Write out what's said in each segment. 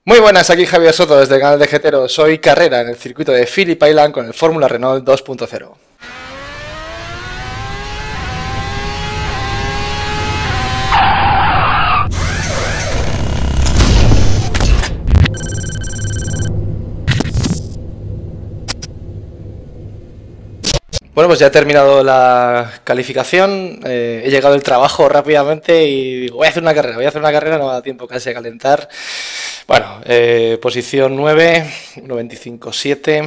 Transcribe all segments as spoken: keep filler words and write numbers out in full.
Muy buenas, aquí Javier Soto desde el canal de Getero. Soy carrera en el circuito de Phillip Island con el Fórmula Renault dos punto cero. Bueno, pues ya he terminado la calificación, eh, he llegado del trabajo rápidamente y digo, voy a hacer una carrera, voy a hacer una carrera, no me da tiempo casi a calentar. Bueno, eh, posición nueve, uno veinticinco siete.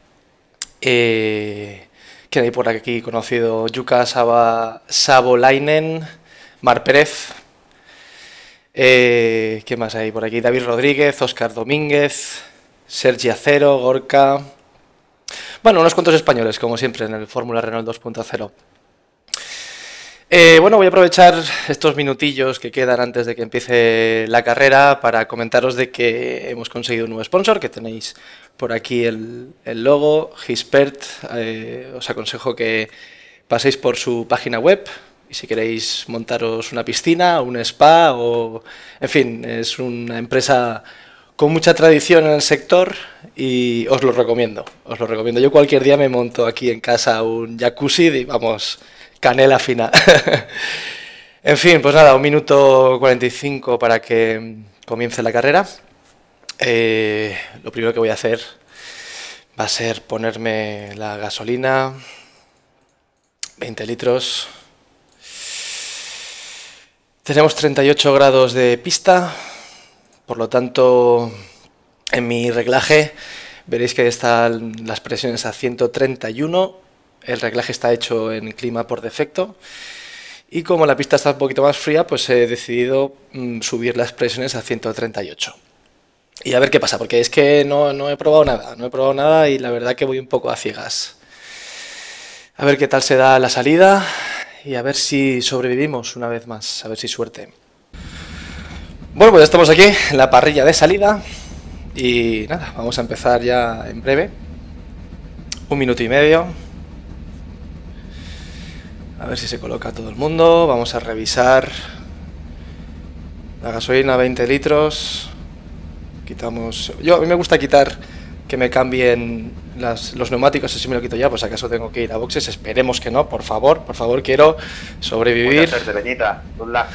Eh, ¿Quién hay por aquí conocido? Jukka Saba, Savolainen, Mar Pérez. Eh, ¿Qué más hay por aquí? David Rodríguez, Óscar Domínguez, Sergi Acero, Gorka. Bueno, unos cuantos españoles, como siempre, en el Fórmula Renault dos punto cero. Eh, bueno, voy a aprovechar estos minutillos que quedan antes de que empiece la carrera para comentaros de que hemos conseguido un nuevo sponsor, que tenéis por aquí el, el logo, Gispert. Eh, os aconsejo que paséis por su página web y si queréis montaros una piscina, un spa o... En fin, es una empresa con mucha tradición en el sector y os lo recomiendo, os lo recomiendo. Yo cualquier día me monto aquí en casa un jacuzzi y vamos, canela fina. En fin, pues nada, un minuto cuarenta y cinco para que comience la carrera. Eh, lo primero que voy a hacer va a ser ponerme la gasolina, veinte litros. Tenemos treinta y ocho grados de pista. Por lo tanto, en mi reglaje veréis que están las presiones a ciento treinta y uno. El reglaje está hecho en clima por defecto. Y como la pista está un poquito más fría, pues he decidido mm, subir las presiones a ciento treinta y ocho. Y a ver qué pasa, porque es que no, no he probado nada. No he probado nada y la verdad que voy un poco a ciegas. A ver qué tal se da la salida y a ver si sobrevivimos una vez más. A ver si suerte. Bueno, pues ya estamos aquí en la parrilla de salida y nada, vamos a empezar ya en breve. Un minuto y medio. A ver si se coloca todo el mundo. Vamos a revisar la gasolina, veinte litros. Quitamos... Yo, a mí me gusta quitar que me cambien las, los neumáticos, así me lo quito ya, pues acaso tengo que ir a boxes. Esperemos que no, por favor, por favor, quiero sobrevivir. Mucha suerte, Peñita. Good luck.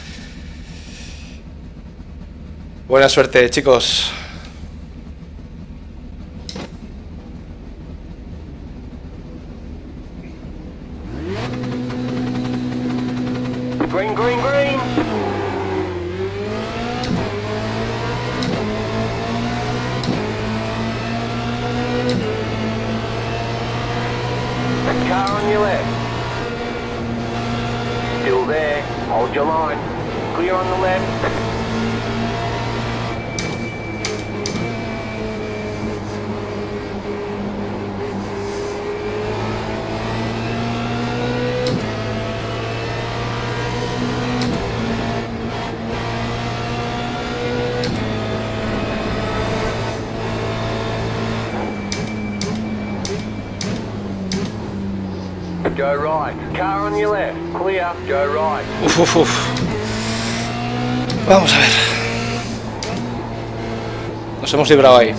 Buena suerte, chicos. Green, green, green. The car on your left. Still there. Hold your line. Clear on the left. Go right. Car on your left. Clear. Go right. Uf, uf, uf. Vamos a ver. Nos hemos librado ahí.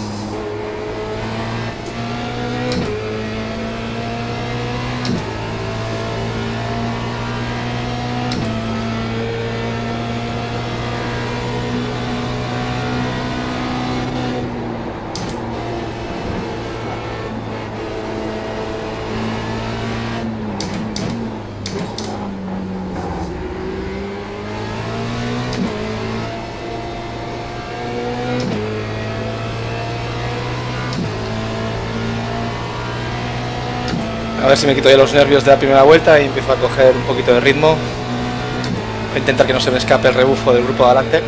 A ver si me quito ya los nervios de la primera vuelta y empiezo a coger un poquito de ritmo. Voy a intentar que no se me escape el rebufo del grupo de adelante.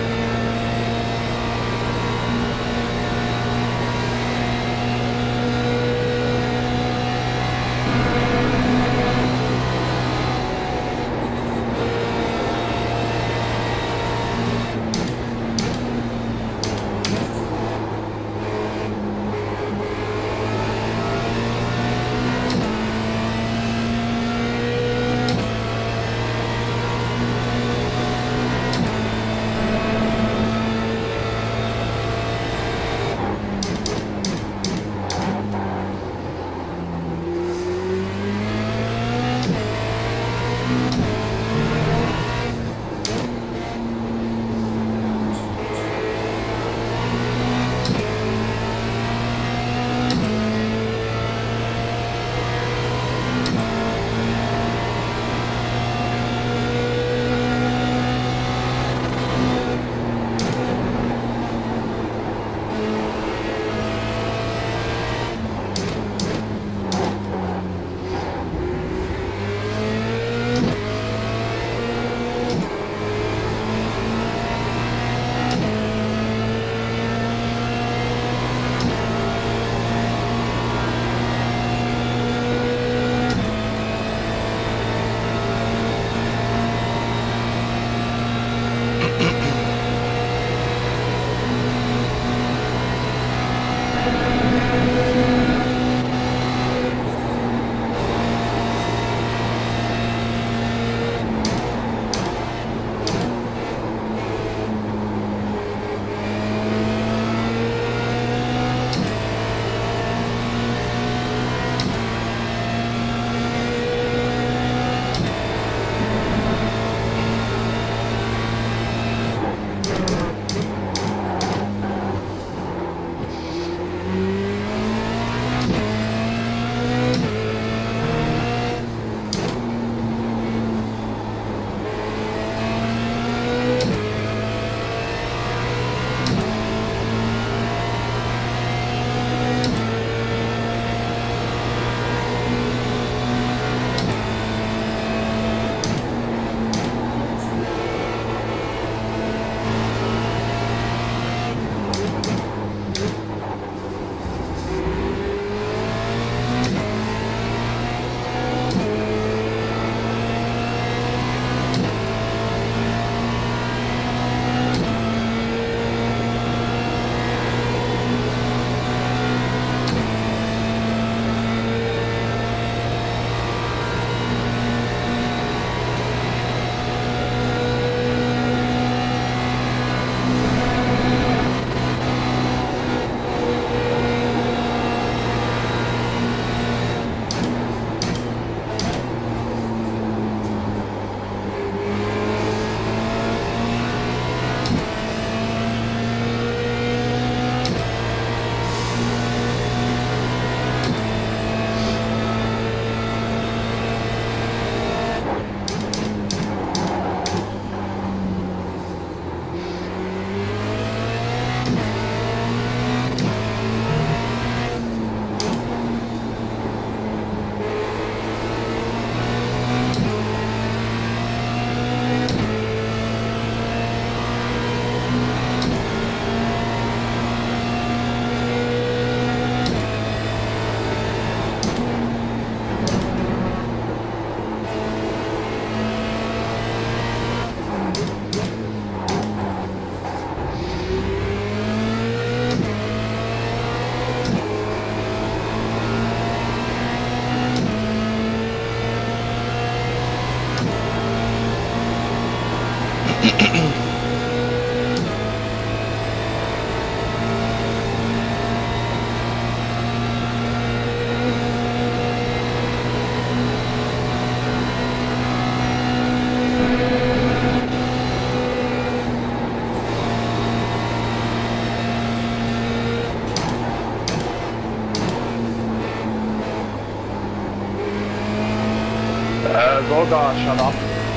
Oh god, shut up.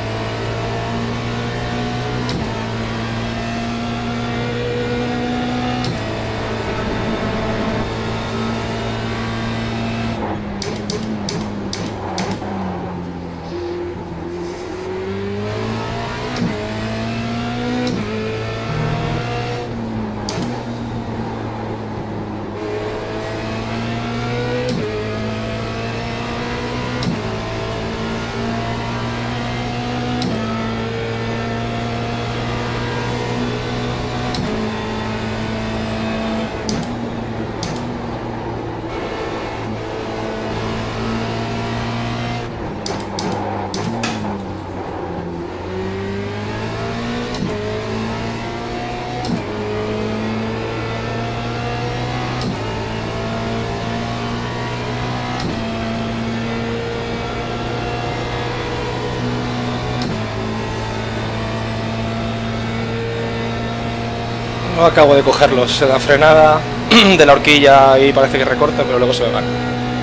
No acabo de cogerlos en la frenada de la horquilla y parece que recorta, pero luego se me van.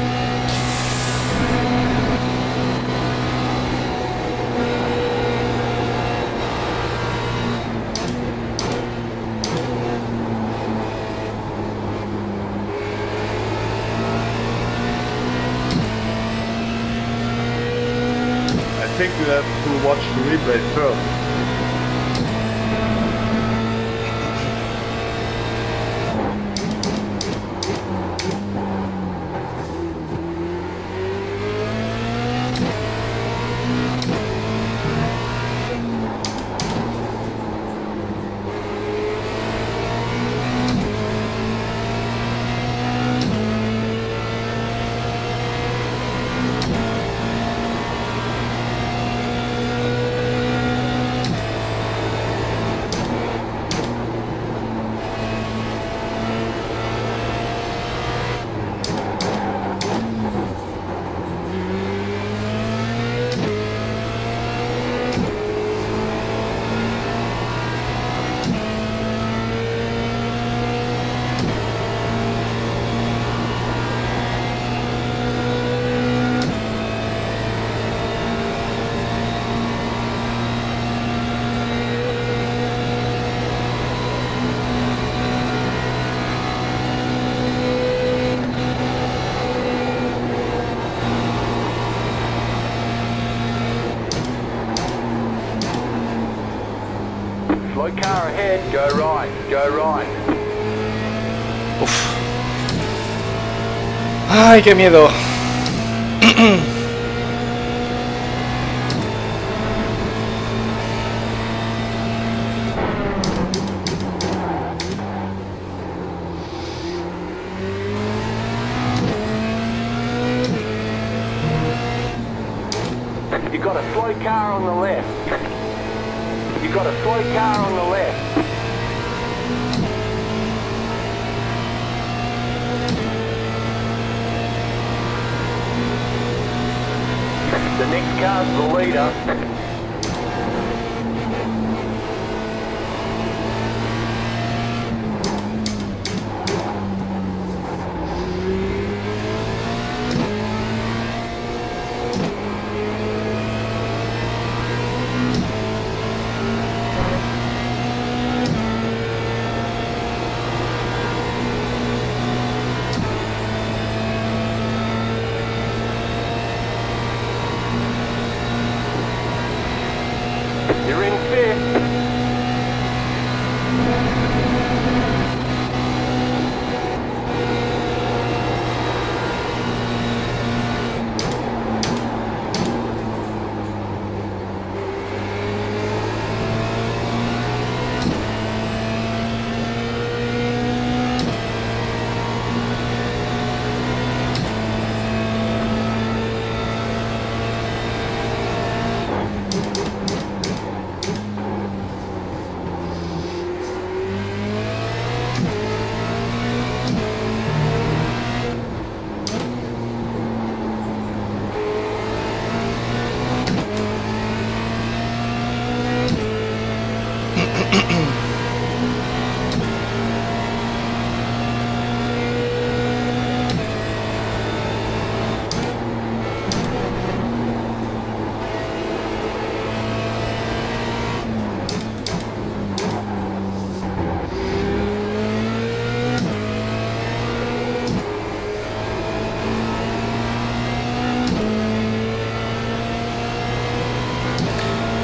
I think we have to watch the replay first. Slow car ahead, go right, go right. Uf. Ay, qué miedo. You got a slow car on the left. You got a slow car on the left. The next car's the leader.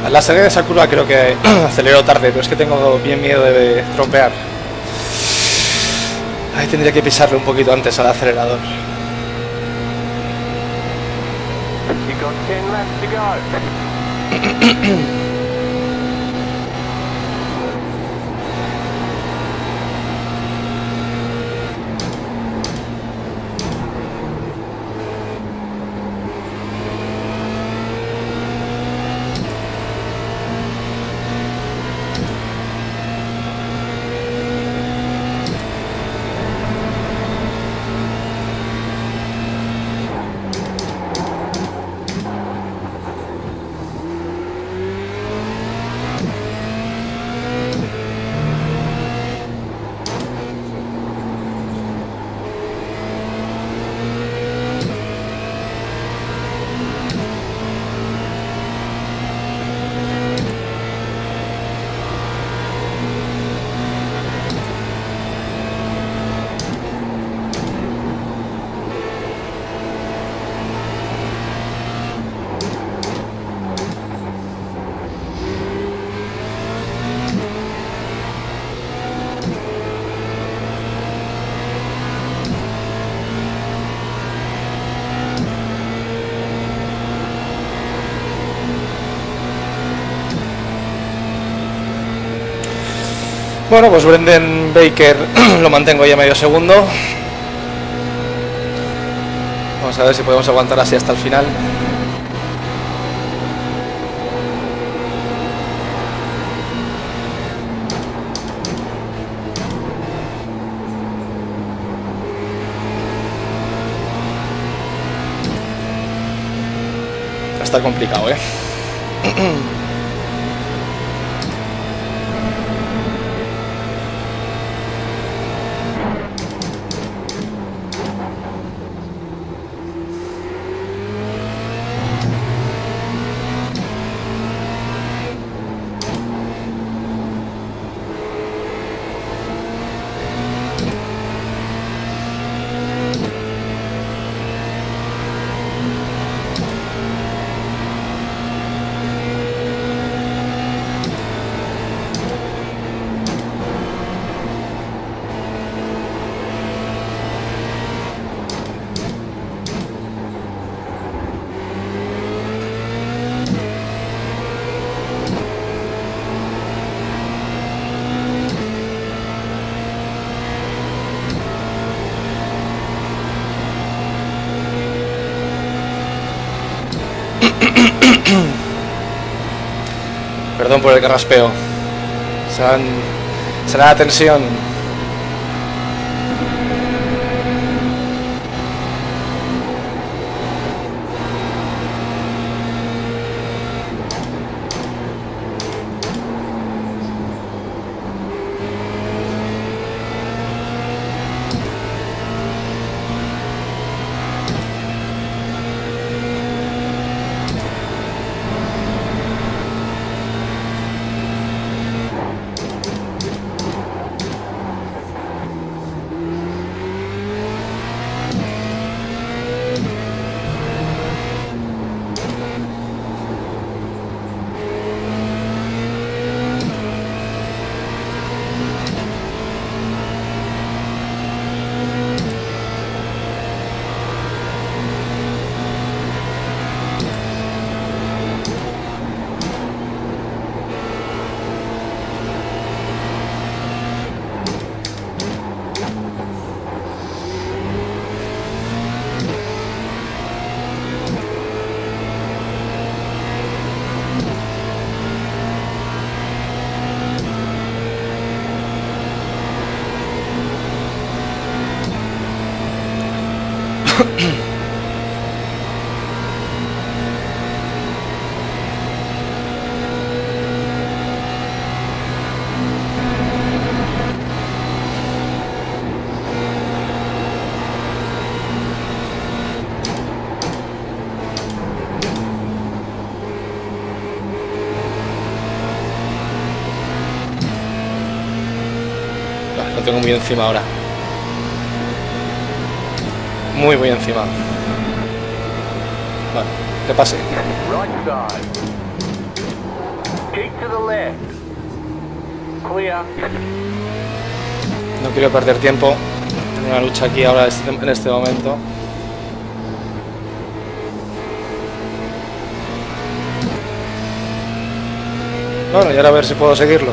la salida de esa curva creo que acelero tarde, pero es que tengo bien miedo de tropear. Ahí tendría que pisarle un poquito antes al acelerador. You've got ten laps to go. Bueno, pues Brendan Baker lo mantengo ya medio segundo. Vamos a ver si podemos aguantar así hasta el final. Va a estar complicado, ¿eh? Perdón por el carraspeo. Será, será la tensión. Lo tengo muy encima ahora. Muy, muy encima. Vale, que pase. Right side. Keep to the left. Clear. No quiero perder tiempo. Tengo una lucha aquí ahora en este momento. Bueno, y ahora a ver si puedo seguirlo.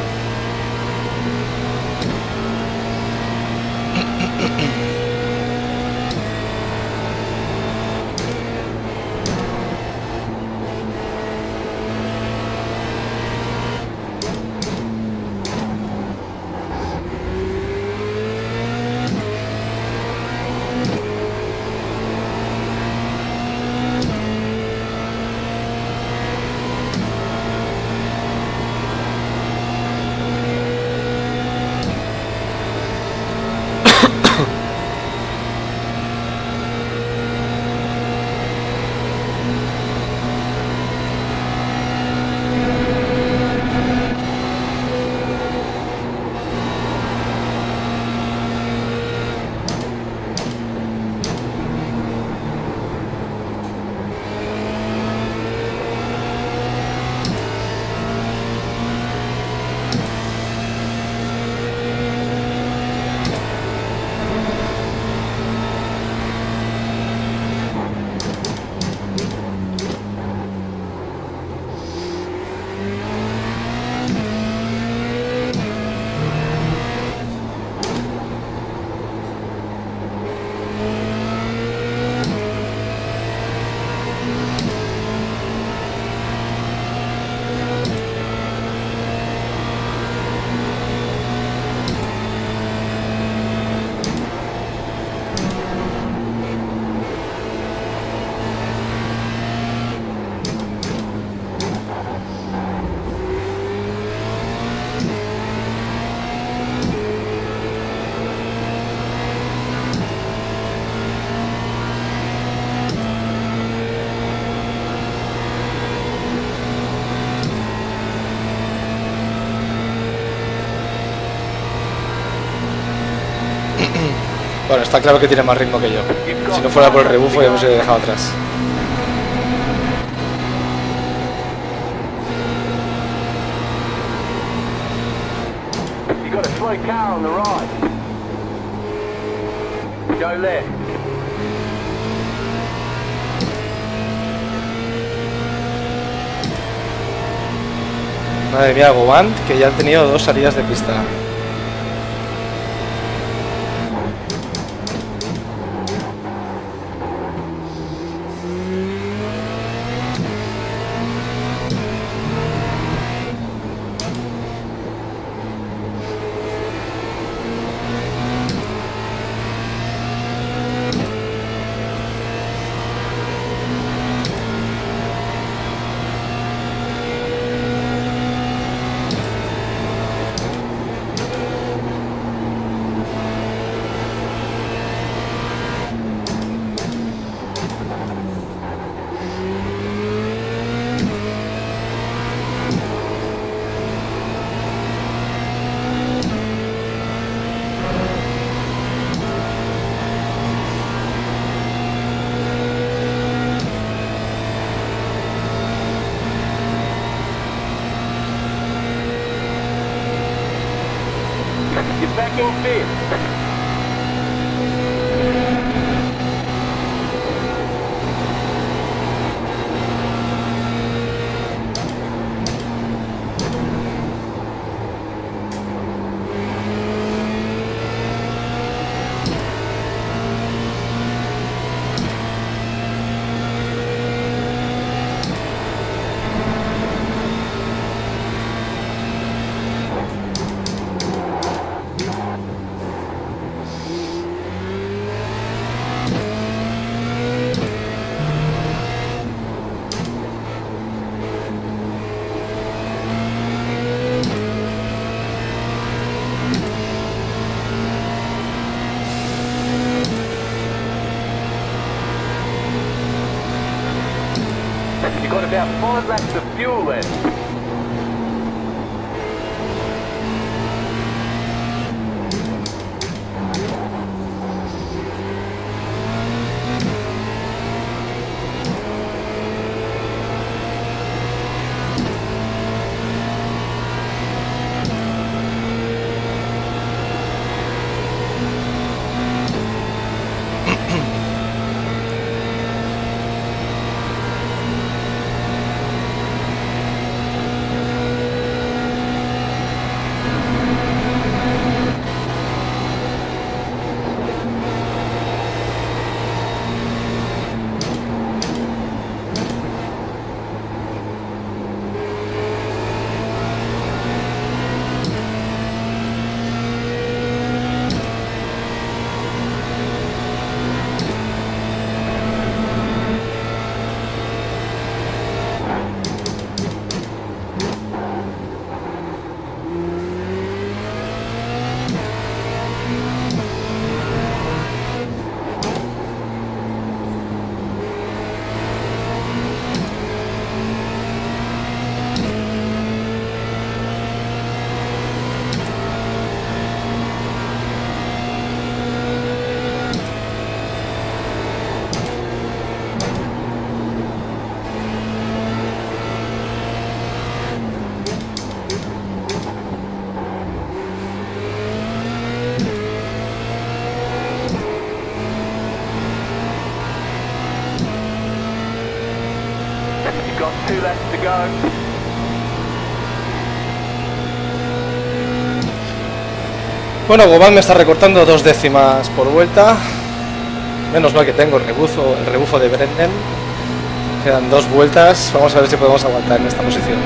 Bueno, está claro que tiene más ritmo que yo. Si no fuera por el rebufo ya me hubiese dejado atrás. You got a slow car on the right. Go left. Madre mía, Gobant, que ya han tenido dos salidas de pista. You're back in fifth. You've got about five laps of fuel left. got two laps to go. Bueno, Gobal me está recortando dos décimas por vuelta. Menos mal que tengo el rebufo, el rebufo de Brendan. Quedan dos vueltas. Vamos a ver si podemos aguantar en esta posición.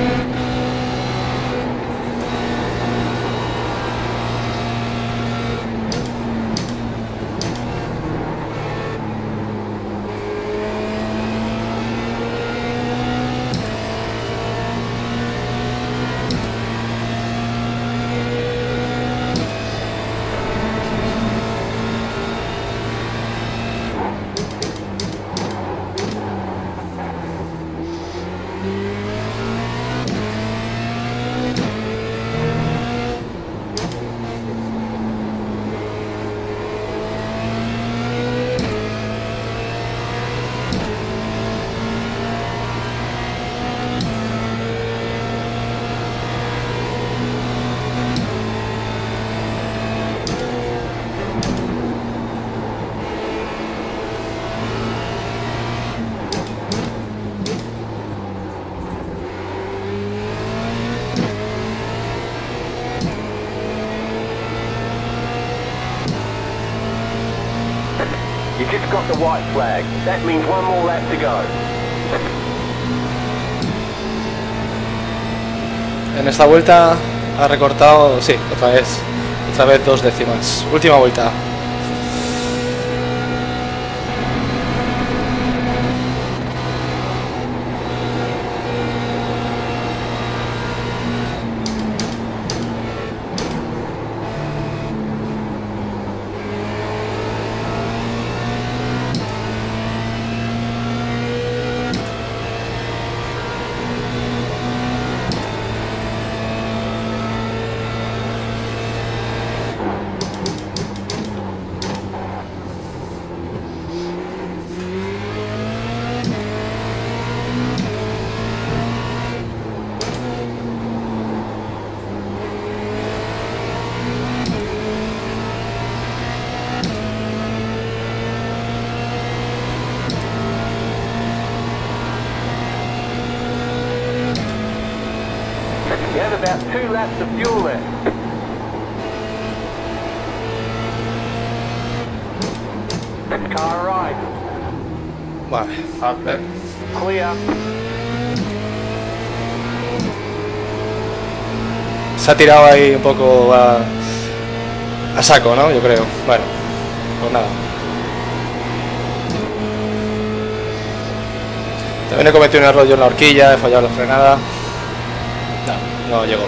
You just got the white flag. That means one more lap to go. En esta vuelta ha recortado, sí, otra vez, otra vez dos décimas. Última vuelta. You have about two laps of fuel left. Car right. Vale. Okay. Clear. Se ha tirado ahí un poco a, a saco, ¿no? Yo creo. Bueno, pues nada. También he cometido un error yo en la horquilla, he fallado la frenada. No, no llegó.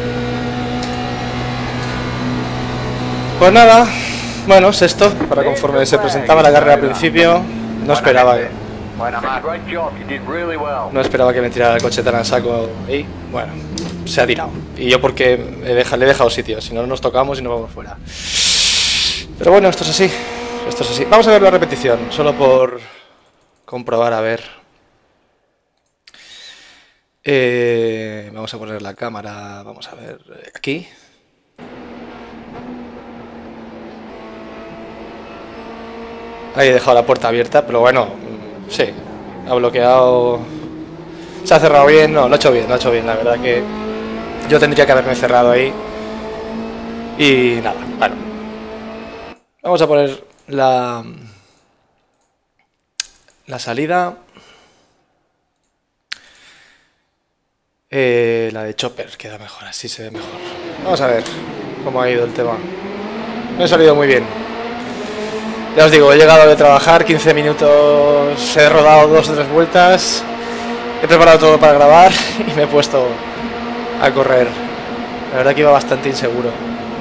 Pues nada, bueno, sexto, para conforme se presentaba la carrera al principio, no esperaba que, Buena, great job. You did really well. no esperaba que me tirara el coche tan a saco ahí. Bueno, se ha tirado. Y yo porque he dejado, le he dejado sitio, si no nos tocamos y nos vamos fuera. Pero bueno, esto es así, esto es así. Vamos a ver la repetición, solo por comprobar, a ver. Eh, vamos a poner la cámara, vamos a ver, aquí. Ahí he dejado la puerta abierta, pero bueno, sí, ha bloqueado, se ha cerrado bien, no, lo ha hecho bien, lo ha hecho bien, la verdad que yo tendría que haberme cerrado ahí y nada, bueno. Vamos a poner la, la salida. Eh, la de Chopper queda mejor, así se ve mejor. Vamos a ver cómo ha ido el tema. Me ha salido muy bien. Ya os digo, he llegado de trabajar, quince minutos, he rodado dos o tres vueltas, he preparado todo para grabar y me he puesto a correr. La verdad que iba bastante inseguro.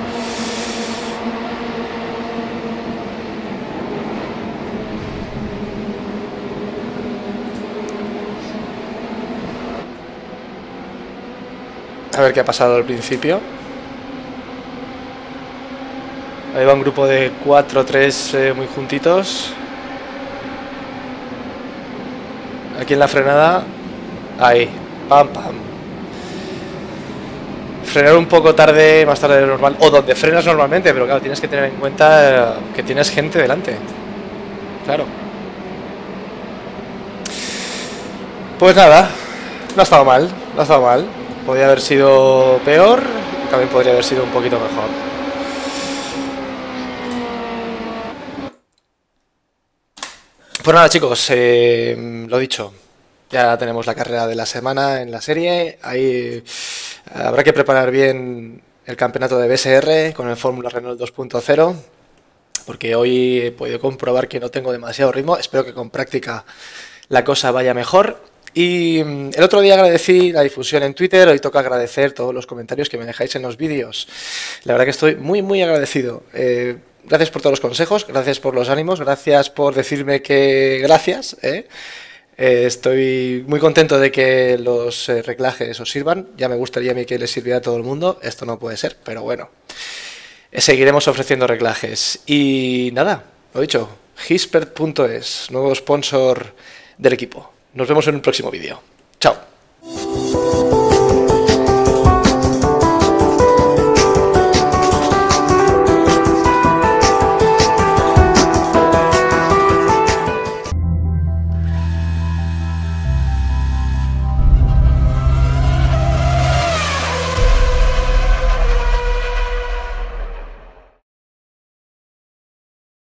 A ver qué ha pasado al principio. Ahí va un grupo de cuatro o tres eh, muy juntitos. Aquí en la frenada. Ahí. Pam, pam. Frenar un poco tarde, más tarde de lo normal. O donde frenas normalmente, pero claro, tienes que tener en cuenta eh, que tienes gente delante. Claro. Pues nada, no ha estado mal, no ha estado mal. Podría haber sido peor, también podría haber sido un poquito mejor. Pues nada, chicos, eh, lo dicho, ya tenemos la carrera de la semana en la serie. Ahí habrá que preparar bien el campeonato de B S R con el Fórmula Renault dos punto cero, porque hoy he podido comprobar que no tengo demasiado ritmo. Espero que con práctica la cosa vaya mejor. Y el otro día agradecí la difusión en Twitter, hoy toca agradecer todos los comentarios que me dejáis en los vídeos. La verdad que estoy muy muy agradecido. Eh, gracias por todos los consejos, gracias por los ánimos, gracias por decirme que gracias. ¿eh? Eh, estoy muy contento de que los eh, reglajes os sirvan. Ya me gustaría a mí que les sirviera a todo el mundo. Esto no puede ser, pero bueno. Eh, seguiremos ofreciendo reglajes. Y nada, lo dicho, Hispert punto es, nuevo sponsor del equipo. Nos vemos en un próximo vídeo. Chao.